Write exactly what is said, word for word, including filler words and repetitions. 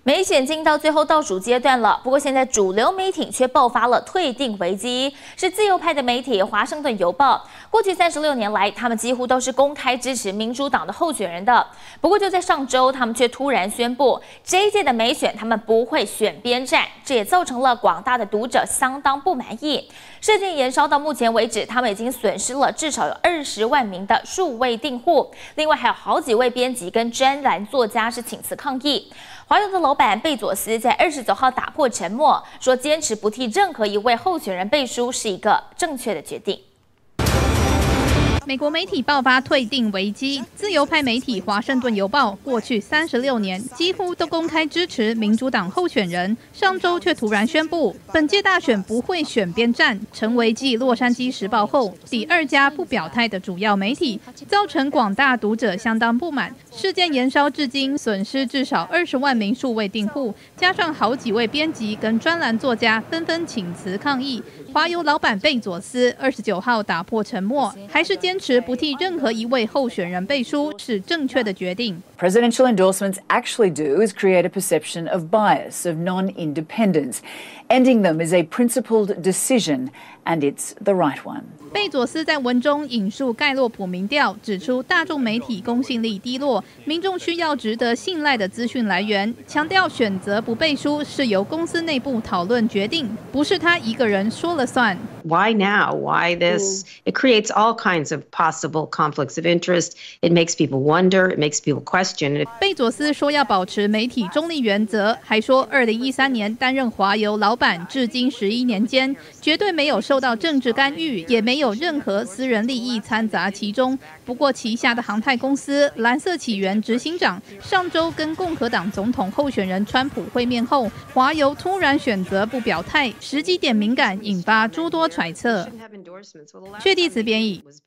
美选进到最后倒数阶段了，不过现在主流媒体却爆发了退订危机，是自由派的媒体《华盛顿邮报》。过去三十六年来，他们几乎都是公开支持民主党的候选人的。不过就在上周，他们却突然宣布，这一届的美选他们不会选边站，这也造成了广大的读者相当不满意。事件延烧到目前为止，他们已经损失了至少有二十万名的数位订户，另外还有好几位编辑跟专栏作家是请辞抗议。华邮的老板贝佐斯在二十九号打破沉默，说坚持不替任何一位候选人背书是一个正确的决定。 美国媒体爆发退订危机，自由派媒体《华盛顿邮报》过去三十六年几乎都公开支持民主党候选人，上周却突然宣布，本届大选不会选边站，成为继《洛杉矶时报》后第二家不表态的主要媒体，造成广大读者相当不满。事件延烧至今，损失至少二十万名数位订户，加上好几位编辑跟专栏作家纷纷请辞抗议。华邮老板贝佐斯二十九号打破沉默，还是坚持不替任何一位候选人背书是正确的决定。 Presidential endorsements actually do is create a perception of bias, of non-independence. Ending them is a principled decision, and it's the right one. 贝佐斯在文中引述盖洛普民调，指出大众媒体公信力低落，民众需要值得信赖的资讯来源，强调选择不背书是由公司内部讨论决定，不是他一个人说了算。 Why now? Why this? It creates all kinds of possible conflicts of interest. It makes people wonder. It makes people question. 贝佐斯说要保持媒体中立原则，还说二零一三年担任华邮老板，至今十一年间，绝对没有受到政治干预，也没有任何私人利益掺杂其中。不过，旗下的航太公司蓝色起源执行长上周跟共和党总统候选人川普会面后，华邮突然选择不表态，时机点敏感，引发诸多揣测。薛地慈编译。